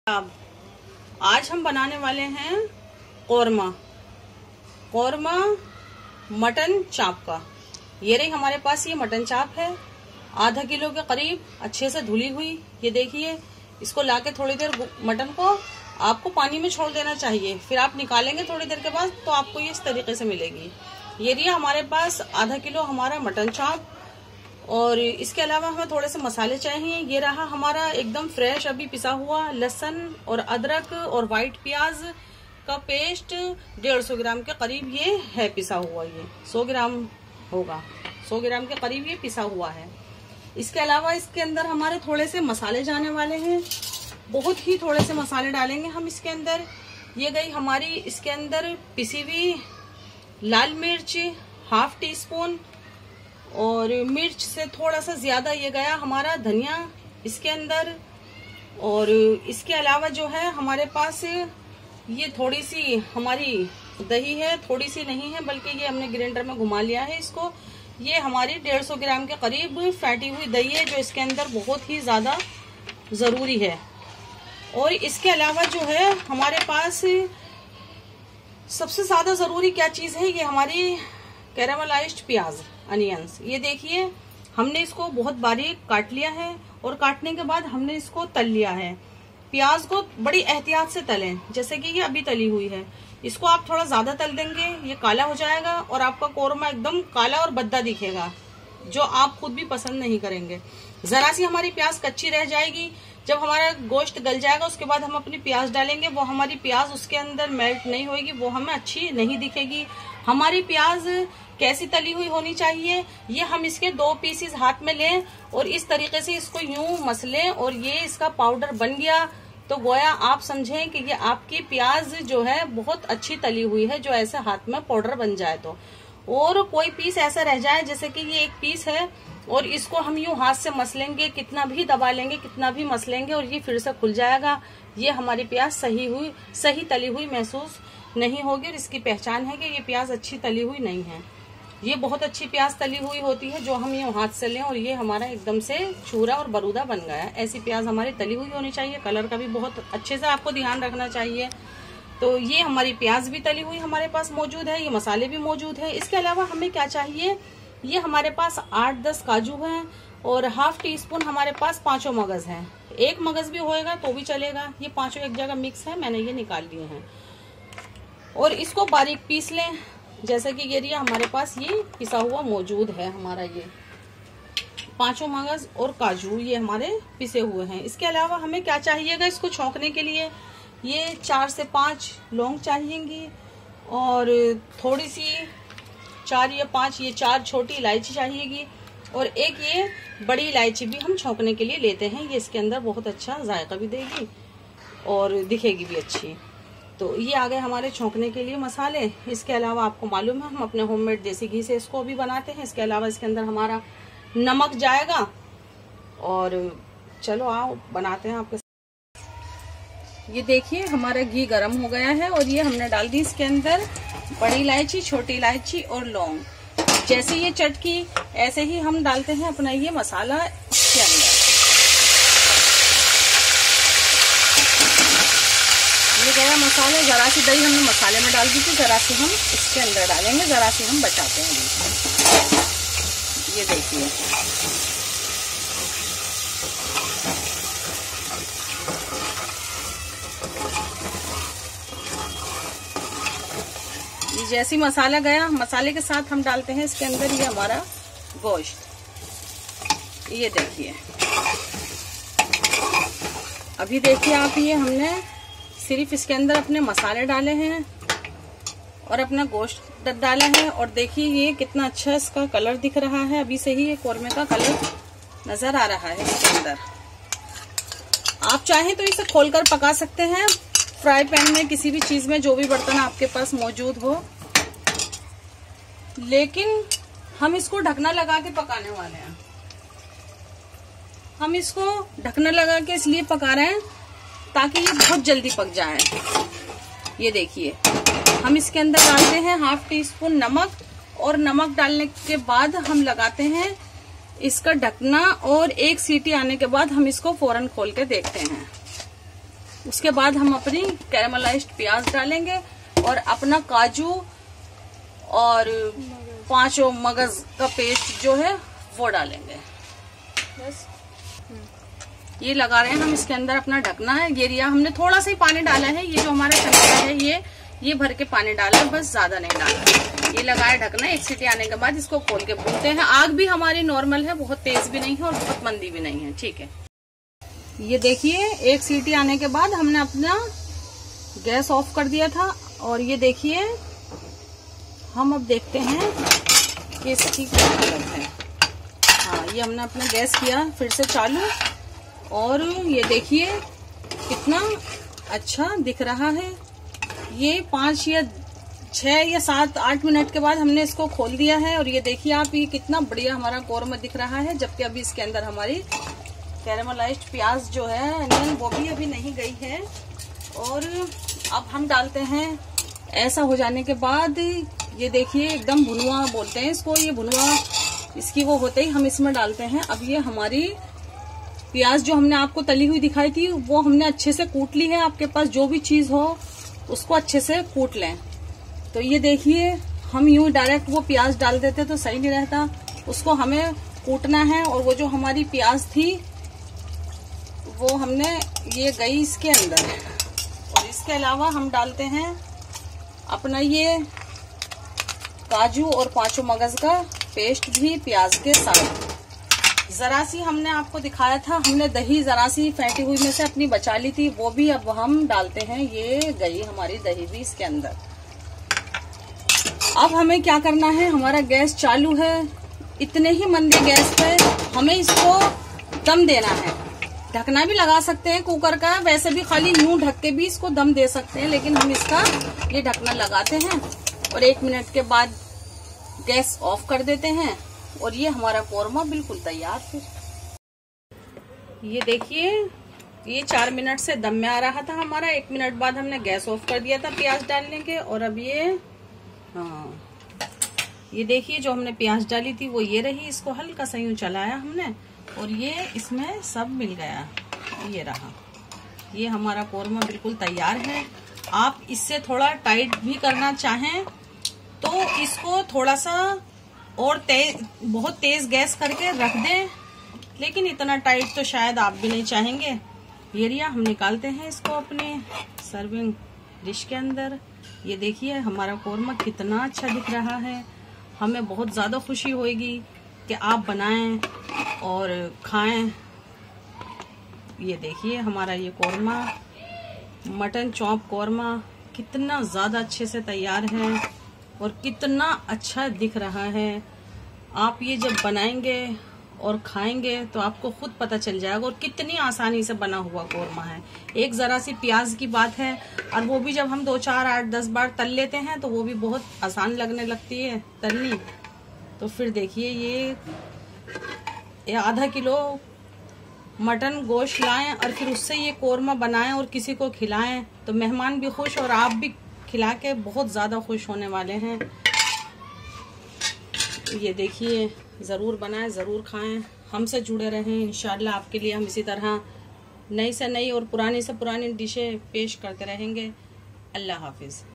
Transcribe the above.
अब आज हम बनाने वाले हैं कौरमा मटन चाप का। ये रही हमारे पास ये मटन चाप है, आधा किलो के करीब, अच्छे से धुली हुई। ये देखिए, इसको लाके थोड़ी देर मटन को आपको पानी में छोड़ देना चाहिए, फिर आप निकालेंगे थोड़ी देर के बाद तो आपको ये इस तरीके से मिलेगी। ये रही हमारे पास आधा किलो हमारा मटन चाप। और इसके अलावा हमें थोड़े से मसाले चाहिए। ये रहा हमारा एकदम फ्रेश अभी पिसा हुआ लहसुन और अदरक और व्हाइट प्याज का पेस्ट 150 ग्राम के करीब ये है पिसा हुआ। ये 100 ग्राम होगा, 100 ग्राम के करीब ये पिसा हुआ है। इसके अलावा इसके अंदर हमारे थोड़े से मसाले जाने वाले हैं, बहुत ही थोड़े से मसाले डालेंगे हम इसके अंदर। ये गई हमारी इसके अंदर पिसी हुई लाल मिर्च ½ टी स्पून, और मिर्च से थोड़ा सा ज्यादा ये गया हमारा धनिया इसके अंदर। और इसके अलावा जो है हमारे पास ये थोड़ी सी हमारी दही है, थोड़ी सी नहीं है बल्कि ये हमने ग्राइंडर में घुमा लिया है इसको। ये हमारी 150 ग्राम के करीब फैटी हुई दही है, जो इसके अंदर बहुत ही ज्यादा जरूरी है। और इसके अलावा जो है हमारे पास सबसे ज्यादा जरूरी क्या चीज है, ये हमारी कैरामलाइज्ड प्याज अनियंस। ये देखिए, हमने इसको बहुत बारीक काट लिया है और काटने के बाद हमने इसको तल लिया है। प्याज को बड़ी एहतियात से तलें, जैसे कि ये अभी तली हुई है। इसको आप थोड़ा ज्यादा तल देंगे, ये काला हो जाएगा और आपका कौरमा एकदम काला और भद्दा दिखेगा, जो आप खुद भी पसंद नहीं करेंगे। जरा सी हमारी प्याज कच्ची रह जाएगी। जब हमारा गोश्त गल जाएगा उसके बाद हम अपनी प्याज डालेंगे, वो हमारी प्याज उसके अंदर मेल्ट नहीं होगी, वो हमें अच्छी नहीं दिखेगी। हमारी प्याज कैसी तली हुई होनी चाहिए, ये हम इसके 2 पीसेस हाथ में लें और इस तरीके से इसको यूं मसलें और ये इसका पाउडर बन गया तो गोया आप समझें कि ये आपकी प्याज जो है बहुत अच्छी तली हुई है, जो ऐसे हाथ में पाउडर बन जाए तो। और कोई पीस ऐसा रह जाए, जैसे कि ये एक पीस है और इसको हम यूं हाथ से मसलेंगे, कितना भी दबा लेंगे, कितना भी मसलेंगे और ये फिर से खुल जाएगा। ये हमारी प्याज सही तली हुई महसूस नहीं होगी और इसकी पहचान है कि ये प्याज अच्छी तली हुई नहीं है। ये बहुत अच्छी प्याज तली हुई होती है जो हम यूं हाथ से लें और ये हमारा एकदम से चूरा और बरूदा बन गया है। ऐसी प्याज हमारी तली हुई होनी चाहिए। कलर का भी बहुत अच्छे से आपको ध्यान रखना चाहिए। तो ये हमारी प्याज भी तली हुई हमारे पास मौजूद है, ये मसाले भी मौजूद है। इसके अलावा हमें क्या चाहिए, ये हमारे पास 8-10 काजू हैं और ½ टी स्पून हमारे पास 5 मगज हैं। 1 मगज भी होएगा तो भी चलेगा। ये 5 एक जगह मिक्स है, मैंने ये निकाल लिए हैं। और इसको बारीक पीस लें, जैसे कि ये रिया हमारे पास ये पिसा हुआ मौजूद है। हमारा ये 5 मगज और काजू ये हमारे पिसे हुए हैं। इसके अलावा हमें क्या चाहिएगा इसको छौंकने के लिए, ये 4 से 5 लौंग चाहिएंगी और थोड़ी सी 4 या 5 ये 4 छोटी इलायची चाहिएगी और एक ये बड़ी इलायची भी हम छौंकने के लिए लेते हैं। ये इसके अंदर बहुत अच्छा जायका भी देगी और दिखेगी भी अच्छी। तो ये आ गए हमारे छौंकने के लिए मसाले। इसके अलावा आपको मालूम है हम अपने होममेड देसी घी से इसको भी बनाते हैं। इसके अलावा इसके अंदर हमारा नमक जाएगा और चलो आओ बनाते हैं आपके साथ। ये देखिए हमारा घी गर्म हो गया है और ये हमने डाल दी इसके अंदर बड़ी इलायची, छोटी इलायची और लौंग। जैसे ये चटकी ऐसे ही हम डालते हैं अपना ये मसाला इसके अंदर। ये गया मसाले, जरा सी दही हमने मसाले में डाल दी थी, जरा सी हम इसके अंदर डालेंगे, जरा सी हम बचाते हैं। ये देखिए ये जैसी मसाला गया, मसाले के साथ हम डालते हैं इसके अंदर ये हमारा गोश्त। ये देखिए, अभी देखिए आप, ये हमने सिर्फ इसके अंदर अपने मसाले डाले हैं और अपना गोश्त डाला है और देखिए ये कितना अच्छा इसका कलर दिख रहा है। अभी से ही ये कौरमे का कलर नजर आ रहा है इसके अंदर। आप चाहें तो इसे खोलकर पका सकते हैं फ्राई पैन में, किसी भी चीज में, जो भी बर्तन आपके पास मौजूद हो, लेकिन हम इसको ढकना लगा के पकाने वाले हैं। हम इसको ढकना लगा के इसलिए पका रहे हैं ताकि ये बहुत जल्दी पक जाए। ये देखिए हम इसके अंदर डालते हैं ½ टी स्पून नमक और नमक डालने के बाद हम लगाते हैं इसका ढकना और 1 सीटी आने के बाद हम इसको फौरन खोल के देखते हैं। उसके बाद हम अपनी कैरामलाइज्ड प्याज डालेंगे और अपना काजू और 5 मगज का पेस्ट जो है वो डालेंगे। बस ये लगा रहे हैं हम। इसके अंदर अपना ढकना है। ये रिया हमने थोड़ा सा ही पानी डाला है। ये जो हमारा टमाटर है ये भर के पानी डाला है, बस ज्यादा नहीं डाला। ये लगाया ढकना। 1 सीटी आने के बाद इसको खोल के भूनते हैं। आग भी हमारी नॉर्मल है, बहुत तेज भी नहीं है और बहुत मंदी भी नहीं है। ठीक है, ये देखिए 1 सीटी आने के बाद हमने अपना गैस ऑफ कर दिया था और ये देखिए हम अब देखते हैं कि इसकी क्या हालत है। हाँ, ये हमने अपना गैस किया फिर से चालू और ये देखिए कितना अच्छा दिख रहा है। ये 5 या 6 या 7 8 मिनट के बाद हमने इसको खोल दिया है और ये देखिए आप, ये कितना बढ़िया हमारा कौरमा दिख रहा है। जबकि अभी इसके अंदर हमारी कैरामलाइज्ड प्याज जो है अनियन वो भी अभी नहीं गई है। और अब हम डालते हैं। ऐसा हो जाने के बाद ये देखिए एकदम भुनवा बोलते हैं इसको, ये भुनवा इसकी वो होते ही हम इसमें डालते हैं। अब ये हमारी प्याज जो हमने आपको तली हुई दिखाई थी वो हमने अच्छे से कूट ली है। आपके पास जो भी चीज हो उसको अच्छे से कूट लें। तो ये देखिए हम यूं डायरेक्ट वो प्याज डाल देते तो सही नहीं रहता, उसको हमें कूटना है। और वो जो हमारी प्याज थी वो हमने ये गई इसके अंदर। और इसके अलावा हम डालते हैं अपना ये काजू और 5 मगज का पेस्ट भी प्याज के साथ। जरा सी हमने आपको दिखाया था, हमने दही जरा सी फेंटी हुई में से अपनी बचा ली थी, वो भी अब हम डालते हैं। ये गई हमारी दही भी इसके अंदर। अब हमें क्या करना है, हमारा गैस चालू है, इतने ही मंदे गैस पे हमें इसको दम देना है। ढकना भी लगा सकते हैं कुकर का, वैसे भी खाली यूं ढक के भी इसको दम दे सकते हैं, लेकिन हम इसका ये ढकना लगाते हैं और 1 मिनट के बाद गैस ऑफ कर देते हैं और ये हमारा कौरमा बिल्कुल तैयार। फिर ये देखिए ये 4 मिनट से दम में आ रहा था हमारा। 1 मिनट बाद हमने गैस ऑफ कर दिया था प्याज डालने के। और अब ये ये देखिए जो हमने प्याज डाली थी वो ये रही। इसको हल्का सा यूं चलाया हमने और ये इसमें सब मिल गया। ये रहा, ये हमारा कौरमा बिल्कुल तैयार है। आप इससे थोड़ा टाइट भी करना चाहें तो इसको थोड़ा सा और बहुत तेज गैस करके रख दें, लेकिन इतना टाइट तो शायद आप भी नहीं चाहेंगे। ये रिया हम निकालते हैं इसको अपने सर्विंग डिश के अंदर। ये देखिए हमारा कौरमा कितना अच्छा दिख रहा है। हमें बहुत ज्यादा खुशी होगी कि आप बनाएं और खाएं। ये देखिए हमारा ये कौरमा, मटन चॉप कौरमा कितना ज्यादा अच्छे से तैयार है और कितना अच्छा दिख रहा है। आप ये जब बनाएंगे और खाएंगे तो आपको खुद पता चल जाएगा और कितनी आसानी से बना हुआ कौरमा है। एक जरा सी प्याज की बात है और वो भी जब हम 2 4 8 10 बार तल लेते हैं तो वो भी बहुत आसान लगने लगती है तलनी। तो फिर देखिए ये आधा किलो मटन गोश्त लाएं और फिर उससे ये कौरमा बनाएं और किसी को खिलाएं तो मेहमान भी खुश और आप भी खिला के बहुत ज्यादा खुश होने वाले हैं। ये देखिए जरूर बनाएं, जरूर खाएं, हमसे जुड़े रहें। इंशाल्लाह आपके लिए हम इसी तरह नई से नई और पुरानी से पुरानी डिशें पेश करते रहेंगे। अल्लाह हाफिज।